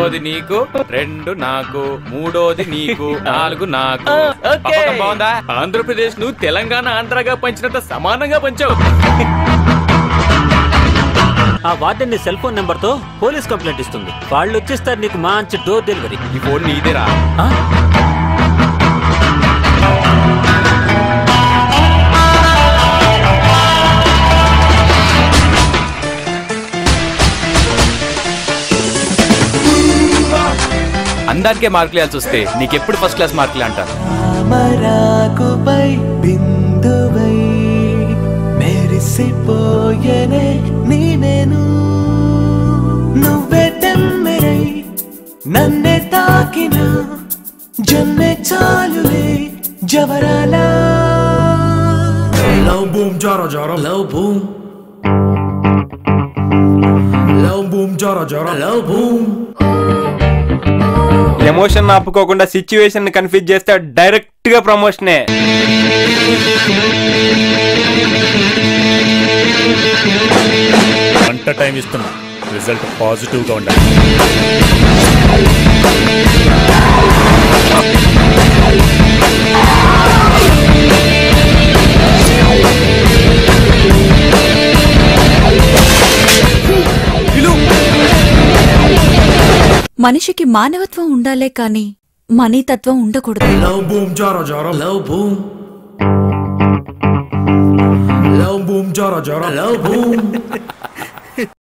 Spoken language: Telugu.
ఒకటోది నీకు, 2 నాకు, 3ఓది నీకు, 4 నాకు. బాగుందా? ఆంధ్రప్రదేశ్ ను తెలంగాణ ఆంధ్రగా పంచినంత సమానంగా పంచావు. ఆ వార్డెన్ నీ సెల్ ఫోన్ నెంబర్ తో పోలీస్ కంప్లైంట్ ఇస్తుంది. వాళ్ళు వచ్చేస్తారు నీకు మంచి డోర్ డెలివరీ. ఈ ఫోన్ నీదేరా? అందరికే మార్కులు వేయాల్సి వస్తే నీకెప్పుడు ఫస్ట్ క్లాస్ మార్కులు అంటారు. నన్నే తాకిన జన్మే చాలులే జవరాలా. లవ్ బూమ్ జారా జారా లవ్ బూమ్, లవ్ బూమ్ జారా జారా లవ్ బూమ్. ఎమోషన్ ఆపుకోకుండా సిచ్యువేషన్ కన్ఫ్యూజ్ చేస్తే డైరెక్ట్ గా ప్రమోషనే. గంట టైం ఇస్తున్నా, రిజల్ట్ పాజిటివ్ గా ఉండాలి. మనిషికి మానవత్వం ఉండాలే కాని మనీతత్వం ఉండకూడదు. లవ్ బూమ్ జారా జారా లవ్ బూమ్, లవ్ బూమ్ జారా జారా లవ్ బూమ్.